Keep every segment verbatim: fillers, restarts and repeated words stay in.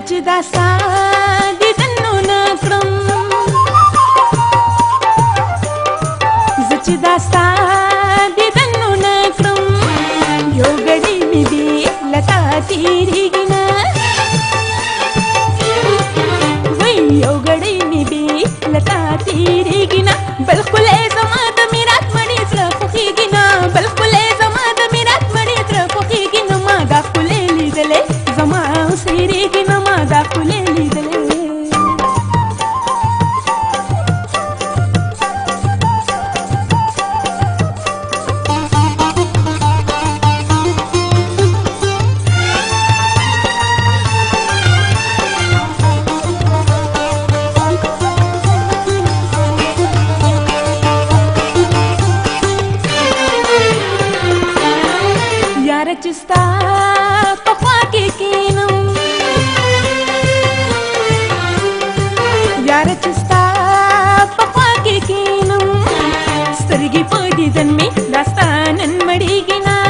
چې دا ستا دیدن ونه کړم زه چې دا ستا دیدن ونه کړم یو ګړی مې دې له تا تېرېږي نه وای یو ګړی مې دې له تا تېرېږي نه بل ښکلی زما د میرات مڼې زړه خوښېږي نه بل ښکلی زما د میرات مڼې زړه خوښېږي نه ما دا ښکلی لیدلی زما اوس هېرېږي نه ما دا ښکلی لیدلی یاره چې ستا په خوا کې کښېنم یاره چې ستا په خوا کې کښېنم سترګې په دیدن مې دا ستا نن مړېږي نه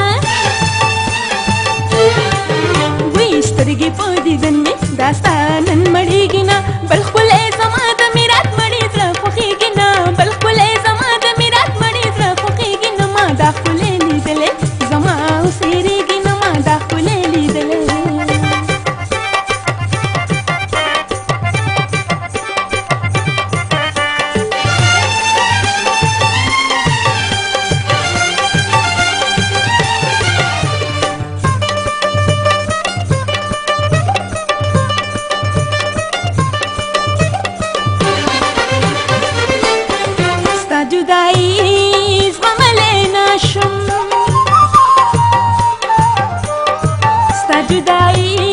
وایي سترګې په دیدن مې دا ستا نن مړېږي نه بل ښکلی زما د میرات مړې زړه خوښېږي نه بل ښکلی زما د میرات مړې زړه خوښېږي نه ما دا ښکلی لیدلی زما اوس هېرېږي نه ما دا ښکلی لیدلی ستا جدایي زغملی نشم ستا جدایي